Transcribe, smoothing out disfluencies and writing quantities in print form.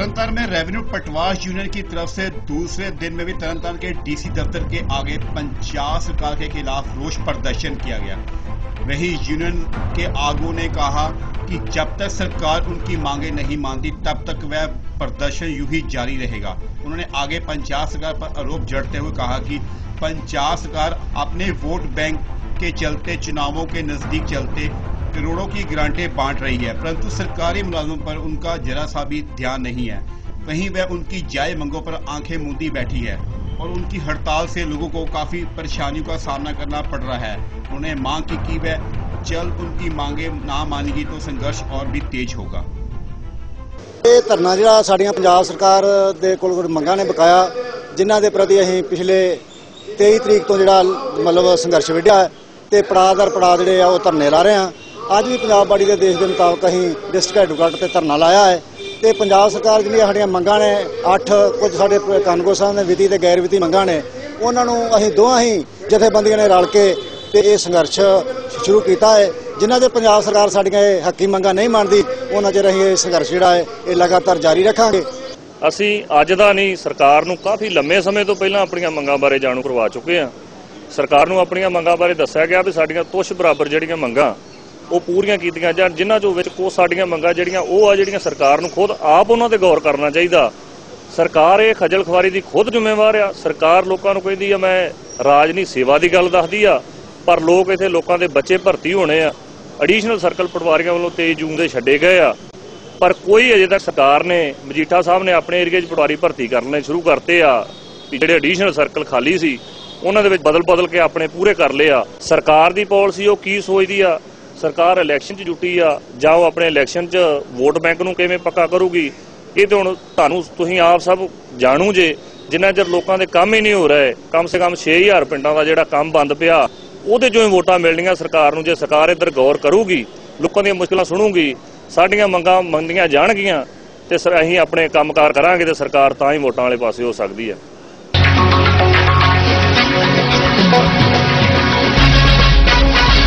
तरनतारन में रेवेन्यू पटवार यूनियन की तरफ से दूसरे दिन में भी तरनतारन के डीसी दफ्तर के आगे पंजाब सरकार के खिलाफ रोष प्रदर्शन किया गया। वही यूनियन के आगू ने कहा कि जब तक सरकार उनकी मांगे नहीं मानती तब तक वह प्रदर्शन यूं ही जारी रहेगा। उन्होंने आगे पंजाब सरकार पर आरोप जड़ते हुए कहा कि पंजाब सरकार अपने वोट बैंक के चलते चुनावों के नजदीक चलते करोड़ों की ग्रांटें बांट रही है, परंतु सरकारी मुलाजमों पर उनका जरा सा भी ध्यान नहीं है। वहीं वह उनकी जायज मांगों पर आंखें मूंदी बैठी है और उनकी हड़ताल से लोगों को काफी परेशानियों का सामना करना पड़ रहा है। उन्होंने मांग की कि वह जल्द उनकी मांगे ना मानेगी तो संघर्ष और भी तेज होगा। ਇਹ ਧਰਨਾ ਜਿਹੜਾ ਸਾਡੀਆਂ ਪੰਜਾਬ ਸਰਕਾਰ ਦੇ ਕੋਲ ਕੁਝ ਮੰਗਾਂ ਨੇ ਬਕਾਇਆ, ਜਿਨ੍ਹਾਂ ਦੇ ਪ੍ਰਤੀ ਅਸੀਂ ਪਿਛਲੇ 23 ਤਰੀਕ ਤੋਂ ਜਿਹੜਾ ਮਤਲਬ ਸੰਘਰਸ਼ ਵਿੱਢਿਆ ਤੇ ਪੜਾਅ ਦਰ ਪੜਾਅ ਜਿਹੜੇ ਆ ਉਹ ਧਰਨੇ ਲਾ ਰਹੇ ਹਾਂ। ਅੱਜ ਵੀ ਪੰਜਾਬ ਬਾੜੀ ਦੇ ਦੇਸ਼ ਦੇ ਮੁਤਾਬਕ ਅਸੀਂ ਡਿਸਟ੍ਰਿਕਟ ਹੈਡਕੁਆਟਰ ਤੇ ਧਰਨਾ ਲਾਇਆ ਹੈ ਤੇ ਪੰਜਾਬ ਸਰਕਾਰ ਜਿਹੜੀਆਂ ਸਾਡੀਆਂ ਮੰਗਾਂ ਨੇ 8 ਕੁਝ ਸਾਡੇ ਕਾਨੂੰਗੋ ਸਾਹਿਬ ਦੇ ਵਿੱਤੀ ਤੇ ਗੈਰ ਵਿੱਤੀ ਮੰਗਾਂ ਨੇ, ਉਹਨਾਂ ਨੂੰ ਅਸੀਂ ਦੋਹਾਂ ਹੀ ਜਥੇਬੰਦੀਆਂ ਨੇ ਰਲ ਕੇ ਤੇ ਇਹ ਸੰਘਰਸ਼ ਸ਼ੁਰੂ ਕੀਤਾ ਹੈ। ਜਿਨ੍ਹਾਂ ਦੇ ਪੰਜਾਬ ਸਰਕਾਰ ਸਾਡੀਆਂ ਇਹ ਹੱਕੀ ਮੰਗਾਂ ਨਹੀਂ ਮੰਨਦੀ ਉਹਨਾਂ ਚਿਰ ਅਸੀਂ ਇਹ ਸੰਘਰਸ਼ ਜਿਹੜਾ ਹੈ ਇਹ ਲਗਾਤਾਰ ਜਾਰੀ ਰੱਖਾਂਗੇ। ਅਸੀਂ ਅੱਜ ਦਾ ਨਹੀਂ, ਸਰਕਾਰ ਨੂੰ ਕਾਫੀ ਲੰਮੇ ਸਮੇਂ ਤੋਂ ਪਹਿਲਾਂ ਆਪਣੀਆਂ ਮੰਗਾਂ ਬਾਰੇ ਜਾਣੂ ਕਰਵਾ ਚੁੱਕੇ ਹਾਂ। ਸਰਕਾਰ ਨੂੰ ਆਪਣੀਆਂ ਮੰਗਾਂ ਬਾਰੇ ਦੱਸਿਆ ਗਿਆ ਵੀ ਸਾਡੀਆਂ ਤੁਛ ਬਰਾਬਰ ਜਿਹੜੀਆਂ ਮੰਗਾਂ ਉਹ ਪੂਰੀਆਂ ਕੀਤੀਆਂ ਜਾਣ, ਜਿਨ੍ਹਾਂ ਚੋਂ ਵਿੱਚ ਕੁਝ ਸਾਡੀਆਂ ਮੰਗਾਂ ਜਿਹੜੀਆਂ ਸਰਕਾਰ ਨੂੰ ਖੁਦ ਆਪ ਉਹਨਾਂ ਤੇ ਗੌਰ ਕਰਨਾ ਚਾਹੀਦਾ। ਸਰਕਾਰ ਇਹ ਖੱਜਲ ਖਵਾਰੀ ਦੀ ਖੁਦ ਜ਼ਿੰਮੇਵਾਰ ਆ। ਸਰਕਾਰ ਲੋਕਾਂ ਨੂੰ ਕਹਿੰਦੀ ਆ ਮੈਂ ਰਾਜਨੀਤੀ ਸੇਵਾ ਦੀ ਗੱਲ ਦੱਸਦੀ ਆ, ਪਰ ਲੋਕ ਇੱਥੇ ਲੋਕਾਂ ਦੇ ਬੱਚੇ ਭਰਤੀ ਹੋਣੇ ਆ। ਐਡੀਸ਼ਨਲ ਸਰਕਲ ਪਟਵਾਰੀਆਂ ਵੱਲੋਂ 23 ਜੂਨ ਦੇ ਛੱਡੇ ਗਏ ਆ, ਪਰ ਕੋਈ ਅਜੇ ਤੱਕ ਸਰਕਾਰ ਨੇ ਮਜੀਠਾ ਸਾਹਿਬ ਨੇ ਆਪਣੇ ਏਰੀਏ 'ਚ ਪਟਵਾਰੀ ਭਰਤੀ ਕਰਨੇ ਸ਼ੁਰੂ ਕਰਤੇ ਆ। ਜਿਹੜੇ ਐਡੀਸ਼ਨਲ ਸਰਕਲ ਖਾਲੀ ਸੀ ਉਹਨਾਂ ਦੇ ਵਿੱਚ ਬਦਲ ਕੇ ਆਪਣੇ ਪੂਰੇ ਕਰ ਲਏ ਆ। ਸਰਕਾਰ ਦੀ ਪਾਲਿਸੀ ਉਹ ਕੀ ਸੋਚਦੀ ਆ? ਸਰਕਾਰ ਇਲੈਕਸ਼ਨ 'ਚ ਜੁਟੀ ਆ ਜਾਂ ਉਹ ਆਪਣੇ ਇਲੈਕਸ਼ਨ 'ਚ ਵੋਟ ਬੈਂਕ ਨੂੰ ਕਿਵੇਂ ਪੱਕਾ ਕਰੂਗੀ? ਇਹ ਤਾਂ ਹੁਣ ਤੁਸੀਂ ਆਪ ਸਭ ਜਾਣੂ ਜੇ। ਜਿੰਨਾ ਚਿਰ ਲੋਕਾਂ ਦੇ ਕੰਮ ਹੀ ਨਹੀਂ ਹੋ ਰਹੇ, ਕਮ ਸੇ ਕਮ 6000 ਪਿੰਡਾਂ ਦਾ ਜਿਹੜਾ ਕੰਮ ਬੰਦ ਪਿਆ ਉਹਦੇ 'ਚੋਂ ਹੀ ਵੋਟਾਂ ਮਿਲਣੀਆਂ ਸਰਕਾਰ ਨੂੰ। ਜੇ ਸਰਕਾਰ ਇੱਧਰ ਗੌਰ ਕਰੂਗੀ, ਲੋਕਾਂ ਦੀਆਂ ਮੁਸ਼ਕਲਾਂ ਸੁਣੂਗੀ, ਸਾਡੀਆਂ ਮੰਗਾਂ ਮੰਨੀਆਂ ਜਾਣਗੀਆਂ ਤੇ ਅਸੀਂ ਆਪਣੇ ਕੰਮਕਾਰ ਕਰਾਂਗੇ ਤੇ ਸਰਕਾਰ ਤਾਂ ਹੀ ਵੋਟਾਂ ਵਾਲੇ ਪਾਸੇ ਹੋ ਸਕਦੀ ਹੈ।